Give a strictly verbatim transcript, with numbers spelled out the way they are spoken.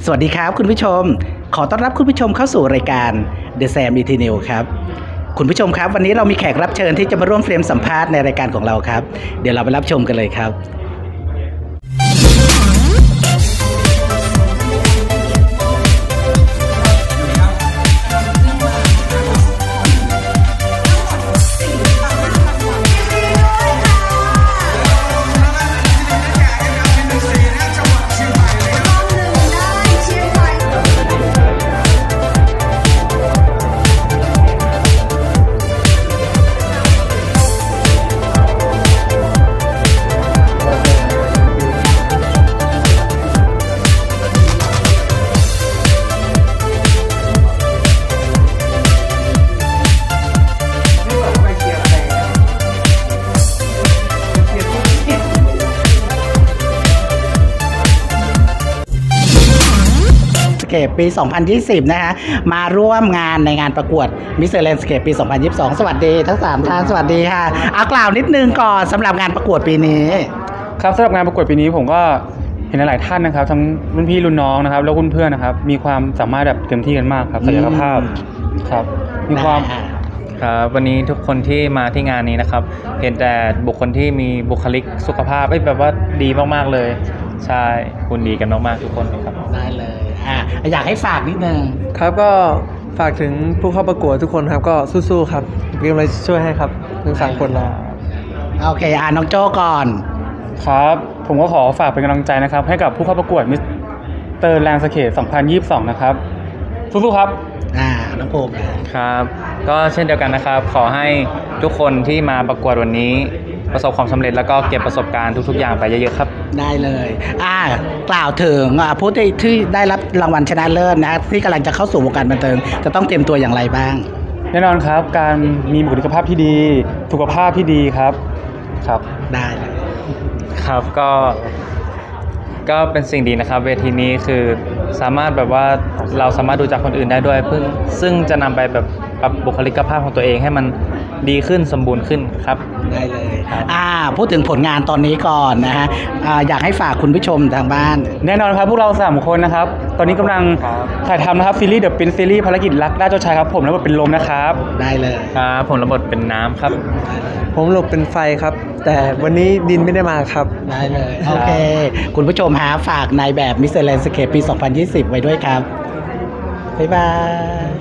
สวัสดีครับคุณผู้ชมขอต้อนรับคุณผู้ชมเข้าสู่รายการ The Sam อี ที News ครับคุณผู้ชมครับวันนี้เรามีแขกรับเชิญที่จะมาร่วมเฟรมสัมภาษณ์ในรายการของเราครับเดี๋ยวเราไปรับชมกันเลยครับปี สองพันยี่สิบ นะฮะมาร่วมงานในงานประกวด Mister Landscape ปี สองพันยี่สิบสอง สวัสดีทั้งสามท่านสวัสดีค่ะเอากล่าวนิดนึงก่อนสำหรับงานประกวดปีนี้ครับสำหรับงานประกวดปีนี้ผมก็เห็นหลายท่านนะครับทั้งรุ่นพี่รุ่นน้องนะครับแล้วเพื่อนๆนะครับมีความสามารถแบบเต็มที่กันมากครับศักยภาพครับมีความครับวันนี้ทุกคนที่มาที่งานนี้นะครับเห็นแต่บุคคลที่มีบุคลิกสุขภาพแบบว่าดีมากๆเลยใช่คุณดีกันมากๆทุกคนเลยครับได้เลยอ่ะอยากให้ฝากนิดนึงครับก็ฝากถึงผู้เข้าประกวดทุกคนครับก็สู้ๆครับเป็นกำลังช่วยให้ครับทั้งสามคนเราโอเคอ่ะน้องโจ้ก่อนครับผมก็ขอฝากเป็นกำลังใจนะครับให้กับผู้เข้าประกวดมิสเตอร์แลนด์สเคปสองพันยี่สิบสองนะครับสู้ๆครับอ่าน้องภูมิครับก็เช่นเดียวกันนะครับขอให้ทุกคนที่มาประกวดวันนี้ประสบความสำเร็จแล้วก็เก็บประสบการณ์ทุกๆอย่างไปเยอะๆครับได้เลยอ่ากล่าวถึงผู้ที่ที่ได้รับรางวัลชนะเลิศนะที่กำลังจะเข้าสู่วงการบันเทิงจะต้องเตรียมตัวอย่างไรบ้างแน่นอนครับการมีบุคลิกภาพที่ดีสุขภาพที่ดีครับครับได้เลยครับก็ก็เป็นสิ่งดีนะครับเวทีนี้คือสามารถแบบว่าเราสามารถดูจากคนอื่นได้ด้วยเพื่อซึ่งจะนำไปแบบปรับบุคลิกภาพของตัวเองให้มันดีขึ้นสมบูรณ์ขึ้นครับได้เลยอ่าพูดถึงผลงานตอนนี้ก่อนนะฮะอ่าอยากให้ฝากคุณผู้ชมทางบ้านแน่นอนครับพวกเราสามคนนะครับตอนนี้กำลังถ่ายทำนะครับซีรีส์เดอะปินซีรีส์ภารกิจรักราชเจ้าชายครับผมรับบทเป็นลมนะครับได้เลยครับผมรับบทเป็นน้ำครับผมหลบเป็นไฟครับแต่วันนี้ดินไม่ได้มาครับได้เลยโอเคคุณผู้ชมหาฝากนายแบบ Mister Landscape ปี สองพันยี่สิบ ไว้ด้วยครับบ๊ายบาย